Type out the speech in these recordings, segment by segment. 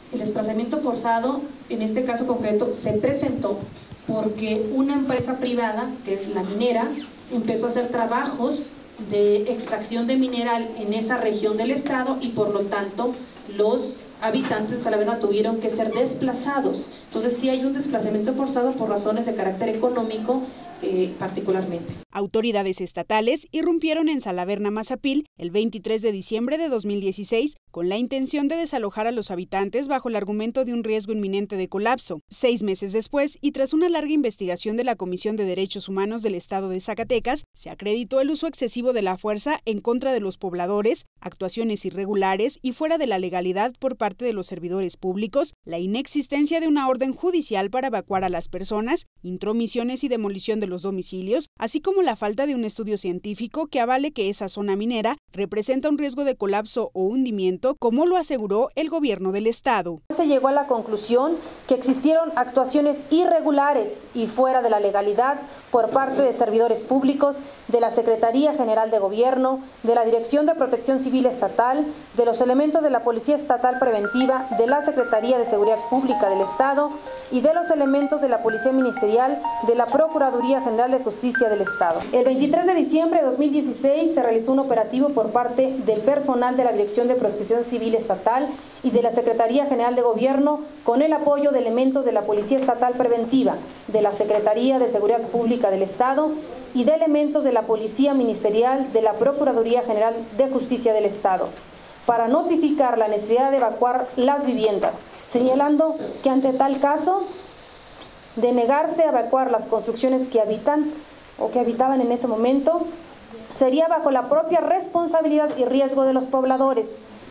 El desplazamiento forzado, en este caso concreto, se presentó porque una empresa privada, que es la minera, empezó a hacer trabajos de extracción de mineral en esa región del estado y por lo tanto los habitantes de Salaverna tuvieron que ser desplazados. Entonces sí hay un desplazamiento forzado por razones de carácter económico particularmente. Autoridades estatales irrumpieron en Salaverna, Mazapil, el 23 de diciembre de 2016 con la intención de desalojar a los habitantes bajo el argumento de un riesgo inminente de colapso. 6 meses después, y tras una larga investigación de la Comisión de Derechos Humanos del Estado de Zacatecas, se acreditó el uso excesivo de la fuerza en contra de los pobladores, actuaciones irregulares y fuera de la legalidad por parte de los servidores públicos, la inexistencia de una orden judicial para evacuar a las personas, intromisiones y demolición de los domicilios, así como la falta de un estudio científico que avale que esa zona minera representa un riesgo de colapso o hundimiento, como lo aseguró el gobierno del estado. Se llegó a la conclusión que existieron actuaciones irregulares y fuera de la legalidad por parte de servidores públicos, de la Secretaría General de Gobierno, de la Dirección de Protección Civil Estatal, de los elementos de la Policía Estatal Preventiva, de la Secretaría de Seguridad Pública del Estado y de los elementos de la Policía Ministerial, de la Procuraduría General de Justicia del Estado. El 23 de diciembre de 2016 se realizó un operativo por parte del personal de la Dirección de Protección Civil Estatal y de la Secretaría General de Gobierno con el apoyo de elementos de la Policía Estatal Preventiva, de la Secretaría de Seguridad Pública del Estado y de elementos de la Policía Ministerial de la Procuraduría General de Justicia del Estado, para notificar la necesidad de evacuar las viviendas, señalando que ante tal caso, de negarse a evacuar las construcciones que habitan o que habitaban en ese momento, sería bajo la propia responsabilidad y riesgo de los pobladores.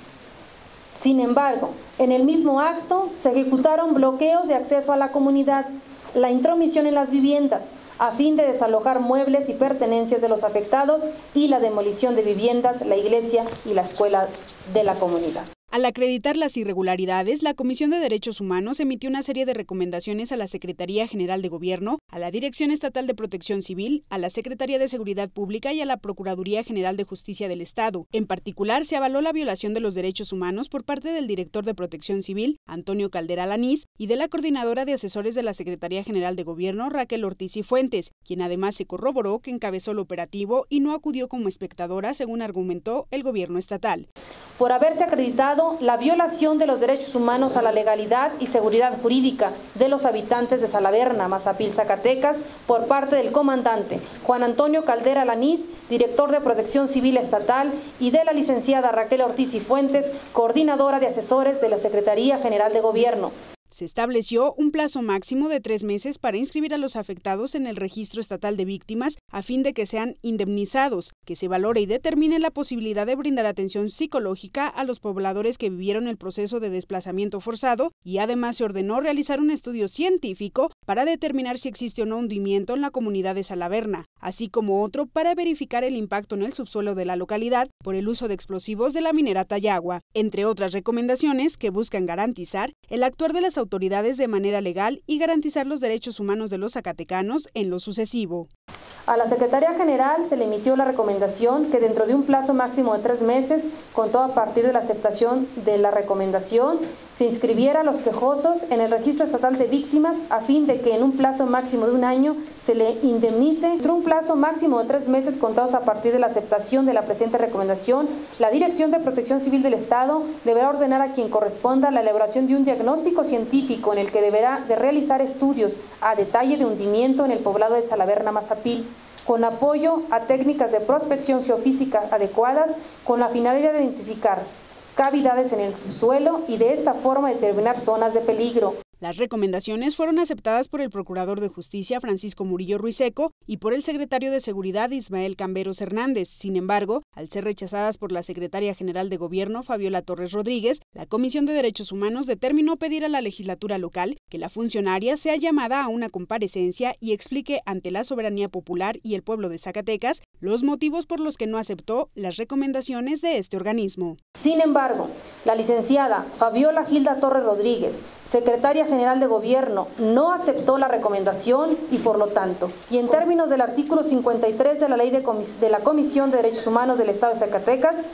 Sin embargo, en el mismo acto se ejecutaron bloqueos de acceso a la comunidad, la intromisión en las viviendas, a fin de desalojar muebles y pertenencias de los afectados y la demolición de viviendas, la iglesia y la escuela de la comunidad. Al acreditar las irregularidades, la Comisión de Derechos Humanos emitió una serie de recomendaciones a la Secretaría General de Gobierno, a la Dirección Estatal de Protección Civil, a la Secretaría de Seguridad Pública y a la Procuraduría General de Justicia del Estado. En particular, se avaló la violación de los derechos humanos por parte del director de Protección Civil, Antonio Caldera Alanís, y de la coordinadora de asesores de la Secretaría General de Gobierno, Raquel Ortiz y Fuentes, quien además se corroboró que encabezó el operativo y no acudió como espectadora, según argumentó el gobierno estatal. Por haberse acreditado la violación de los derechos humanos a la legalidad y seguridad jurídica de los habitantes de Salaverna, Mazapil, Zacatecas, por parte del comandante Juan Antonio Caldera Alanís, director de Protección Civil Estatal, y de la licenciada Raquel Ortiz y Fuentes, coordinadora de asesores de la Secretaría General de Gobierno. Se estableció un plazo máximo de 3 meses para inscribir a los afectados en el Registro Estatal de Víctimas a fin de que sean indemnizados, que se valore y determine la posibilidad de brindar atención psicológica a los pobladores que vivieron el proceso de desplazamiento forzado, y además se ordenó realizar un estudio científico para determinar si existe o no hundimiento en la comunidad de Salaverna, así como otro para verificar el impacto en el subsuelo de la localidad por el uso de explosivos de la minera Tayagua, entre otras recomendaciones que buscan garantizar el actuar de las autoridades de manera legal y garantizar los derechos humanos de los zacatecanos en lo sucesivo. A la Secretaría General se le emitió la recomendación que dentro de un plazo máximo de 3 meses, con todo a partir de la aceptación de la recomendación, se inscribiera a los quejosos en el Registro Estatal de Víctimas a fin de que en un plazo máximo de 1 año se le indemnice. Entre un plazo máximo de 3 meses contados a partir de la aceptación de la presente recomendación, la Dirección de Protección Civil del Estado deberá ordenar a quien corresponda la elaboración de un diagnóstico científico en el que deberá de realizar estudios a detalle de hundimiento en el poblado de Salaverna, Mazapil, con apoyo a técnicas de prospección geofísica adecuadas con la finalidad de identificar cavidades en el subsuelo y de esta forma determinar zonas de peligro. Las recomendaciones fueron aceptadas por el Procurador de Justicia, Francisco Murillo Ruiseco, y por el Secretario de Seguridad, Ismael Camberos Hernández. Sin embargo, al ser rechazadas por la Secretaria General de Gobierno, Fabiola Torres Rodríguez, la Comisión de Derechos Humanos determinó pedir a la legislatura local que la funcionaria sea llamada a una comparecencia y explique ante la soberanía popular y el pueblo de Zacatecas los motivos por los que no aceptó las recomendaciones de este organismo. Sin embargo, la licenciada Fabiola Gilda Torres Rodríguez, Secretaria General de Gobierno, no aceptó la recomendación y por lo tanto, y en términos del artículo 53 de la Ley de la Comisión de Derechos Humanos del Estado de Zacatecas,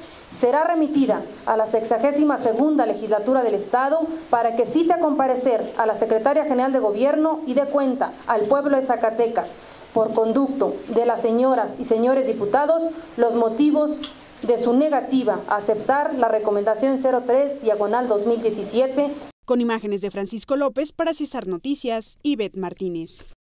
será remitida a la 62ª Legislatura del Estado para que cite a comparecer a la Secretaria General de Gobierno y dé cuenta al pueblo de Zacatecas, por conducto de las señoras y señores diputados, los motivos de su negativa a aceptar la recomendación 03/2017. Con imágenes de Francisco López para Cesar Noticias, Ivette Martínez.